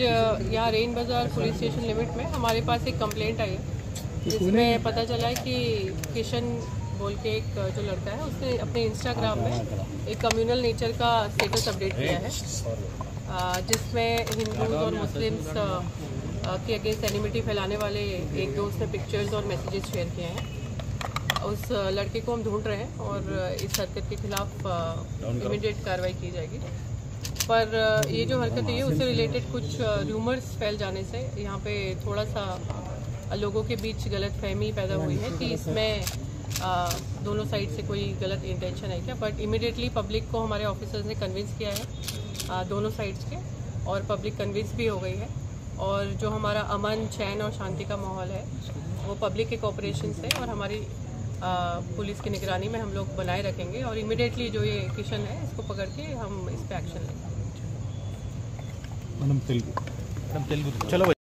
यहाँ रेन बाज़ार police station limit में हमारे पास एक कंप्लेंट आई है, जिसमें पता चला है कि किशन बोल के एक जो लड़का है उसने अपने इंस्टाग्राम में एक कम्युनल नेचर का स्टेटस अपडेट किया है, जिसमें हिंदूज और मुस्लिम्स के अगेंस्ट एनिमिटी फैलाने वाले एक दो उसने पिक्चर्स और मैसेजेस शेयर किए हैं। उस लड़के को हम ढूंढ रहे हैं और इस हरकत के खिलाफ इमीडिएट कार्रवाई की जाएगी। पर ये जो हरकत है उससे रिलेटेड कुछ रूमर्स फैल जाने से यहाँ पे थोड़ा सा लोगों के बीच गलतफहमी पैदा हुई है कि इसमें दोनों साइड से कोई गलत इंटेंशन है क्या। बट इमीडिएटली पब्लिक को हमारे ऑफिसर्स ने कन्विंस किया है दोनों साइड्स के, और पब्लिक कन्विंस भी हो गई है। और जो हमारा अमन, चैन और शांति का माहौल है वो पब्लिक के कोऑपरेशन से और हमारी पुलिस की निगरानी में हम लोग बनाए रखेंगे। और इमीडिएटली जो ये किशन है इसको पकड़ के हम इस पर एक्शन लेंगे। मैडम तेलुगु चलो।